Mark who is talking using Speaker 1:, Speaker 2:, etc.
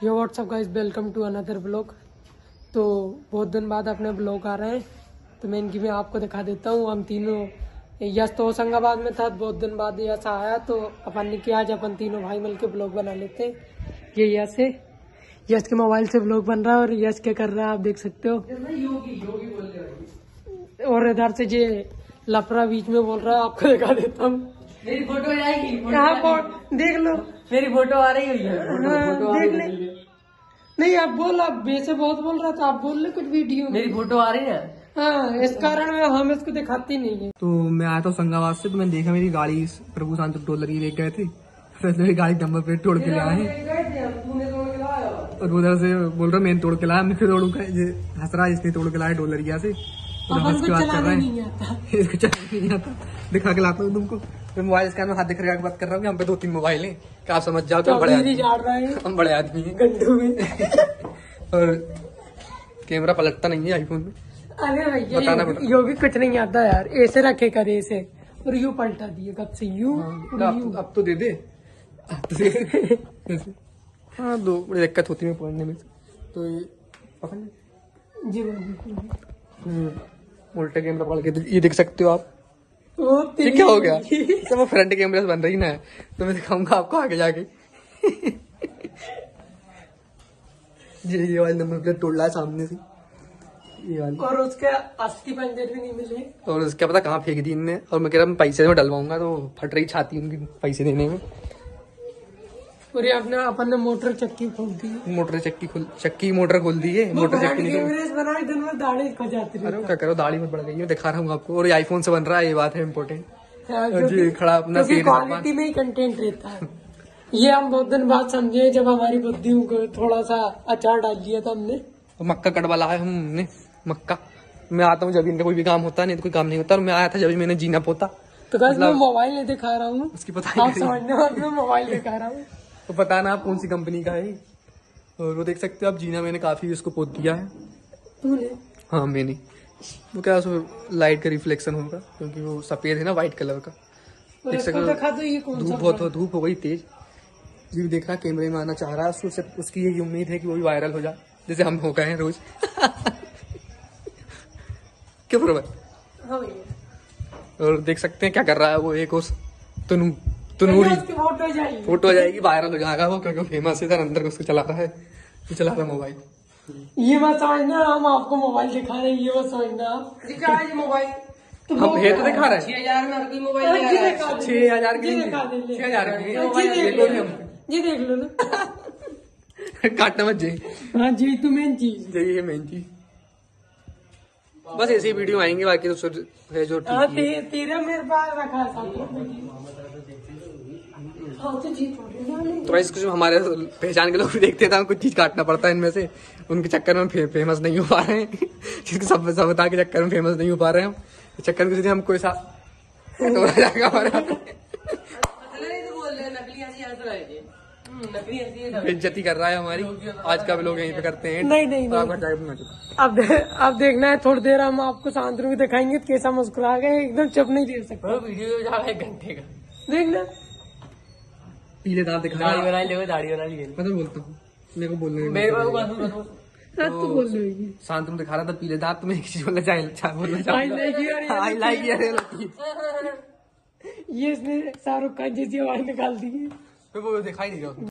Speaker 1: Yo WhatsApp guys, welcome to another blog. तो बहुत दिन बाद अपने ब्लॉग आ रहे हैं, तो मैं आपको दिखा देता हूँ। हम तीनों, यश तो होशंगाबाद में था, बहुत दिन बाद यश आया, तो अपन ने किया आज अपन तीनों भाई मिलके ब्लॉग बना लेते हैं। ये यश है, यश के मोबाइल से ब्लॉग बन रहा है और यश क्या कर रहा है आप देख सकते हो। और इधर से ये लफड़ा बीच में बोल रहा है, आपको दिखा देता हूँ।
Speaker 2: मेरी फोटो आएगी,
Speaker 1: यहाँ देख लो,
Speaker 2: मेरी फोटो आ रही है।
Speaker 1: हाँ, देख ले। नहीं आप बोल, आप वैसे बहुत बोल रहा था, आप बोल ले कुछ वीडियो।
Speaker 2: मेरी फोटो आ रही है।
Speaker 1: हाँ, इस कारण में हम इसको दिखाते नहीं है।
Speaker 3: तो मैं आया था होशंगाबाद से, तो मैंने देखा मेरी गाड़ी प्रभु शांत डोलर की लेके गए थे, फिर मेरी गाड़ी नंबर प्लेट तोड़ के ले आए और उधर से बोल रहा मैंने तोड़ के लाया, मैं फिर तोड़ूंगा। हंस रहा इसने तोड़ के लाया डोलरिया से, हंस के बात कर रहा है। इसको चलाने नहीं आता, दिखा के लाता हूँ तुमको। मैं मोबाइल स्कैन में हाथ दिखा के बात कर रहा हूँ। यहाँ पे 2-3 मोबाइल है, क्या आप समझ जाओ तो हम बड़े आदमी हैं
Speaker 1: गड्ढू में।
Speaker 3: और कैमरा पलटता नहीं है आईफोन में।
Speaker 1: अरे
Speaker 3: बताना
Speaker 1: भैया यो भी कुछ नहीं आता यार, ऐसे रखे करे ऐसे और यू पलटा दिए कब से यू।
Speaker 3: अब तो दे दे। हाँ, दो बड़ी दिक्कत होती है पढ़ने में। तो ये पकड़
Speaker 1: जी
Speaker 3: उल्टे कैमरा पकड़ के ये देख सकते हो आप।
Speaker 1: ये
Speaker 3: क्या हो गया? तो वो फ्रंट कैमरे से बन रही ना, तो मैं दिखाऊंगा आपको आगे जाके। ये वाले नंबर प्लेट तोड़ रहा है सामने से, ये वाली।
Speaker 1: और उसके अस्थि पंजर भी नहीं मिले,
Speaker 3: और उसका पता कहाँ फेंक दी इनने। और मैं कह रहा मैं पैसे में डलवाऊंगा, तो फट रही छाती उनकी पैसे देने में।
Speaker 1: और ये अपने अपन ने मोटर चक्की खोल दी,
Speaker 3: मोटर खोल दी है। मोटर चक्की नहीं
Speaker 1: बनाई, दिन में दाढ़ी खो जाती है।
Speaker 3: अरे क्या करो, दाढ़ी में बढ़ गई है, दिखा रहा हूँ आपको। और ये आईफोन से बन रहा है, ये बात है इम्पोर्टेंट। जी खड़ा अपना
Speaker 1: क्वालिटी में ही कंटेंट रहता है। ये हम बहुत दिन बाद समझे जब हमारी बुद्धि को थोड़ा सा अचार डाल दिया था हमने।
Speaker 3: मक्का कटवा लाया हमने, मक्का। मैं आता हूँ जब इनका कोई भी काम होता नहीं तो कोई काम नहीं होता। और मैं आया था जब मैंने जीना पोता।
Speaker 1: तो मैं मोबाइल नहीं दिखा रहा हूँ,
Speaker 3: उसकी पता
Speaker 1: आप समझने बाद में मोबाइल दिखा रहा हूँ।
Speaker 3: तो पता ना आप कौन सी कंपनी का है। और वो देख सकते हो आप, जीना मैंने काफी उसको पोत दिया है।
Speaker 1: तूने?
Speaker 3: हाँ मैंने। वो क्या उसमें लाइट का रिफ्लेक्शन होगा, क्योंकि वो सफेद है ना, व्हाइट कलर का। देख सकते हो धूप हो गई तेज। जी देख रहा कैमरे में आना चाह रहा है, उसकी ये उम्मीद है कि वो भी वायरल हो जाए जैसे हम हो गए हैं रोज। क्यों बराबर?
Speaker 1: हाँ भैया।
Speaker 3: और देख सकते हैं क्या कर रहा है वो, एक उस तनूरी फोटो आ जाएगी, वायरल हो जाएगा वो, क्योंकि फेमस है। अंदर उसको चला रहा है, वो चला रहा है मोबाइल।
Speaker 1: ये मत समझना हम आपको मोबाइल दिखा रहे हैं, ये मत समझना आप
Speaker 2: दिखा है मोबाइल।
Speaker 3: हम ये तो दिखा रहे हैं
Speaker 2: 6000 में अभी मोबाइल
Speaker 3: 6000 की, 6000 की।
Speaker 1: जी देख लो ना।
Speaker 3: काटना मत जी।
Speaker 1: हाँ जी, तो मेन चीज
Speaker 3: यही है मेन चीज। बस ऐसी वीडियो आएंगे, बाकी तो है जो ठीक है।
Speaker 1: तेरा मेरे पास रखा
Speaker 3: तो इसको जो हमारे पहचान के लोग भी देखते हैं, कुछ चीज काटना पड़ता है इनमें से। उनके चक्कर में फेमस नहीं हो पा रहे हैं। जिसके सभ्यता के चक्कर में फेमस नहीं हो पा रहे हैं हम। इस चक्कर में हम कोई सा जाएगा हमारा। बेइज्जती कर रहा है हमारी। आज का भी लोग यहीं पे करते हैं।
Speaker 1: नहीं अब देखना है, थोड़ी देर हम आपको शांत रूप दिखाएंगे कैसा मुस्कुरा गए, एकदम चुप नहीं रह सकते।
Speaker 2: वीडियो जा रहा है 1 घंटे का,
Speaker 1: देखना।
Speaker 3: पीले दांत दिखा
Speaker 2: दाढ़ी बना ले, दाढ़ी बना ली।
Speaker 3: मैं तो बोलता हूँ, मेरे को बोलने
Speaker 2: मेरे को
Speaker 1: तो बोल रही
Speaker 3: शांत तुम दिखा रहा था पीले दांत, तुम्हें एक चीज बोलना आई लाइक
Speaker 1: ये इसने शाहरुख खान जैसी आवाज निकाल दी है।
Speaker 3: वो दिखाई नहीं रहा।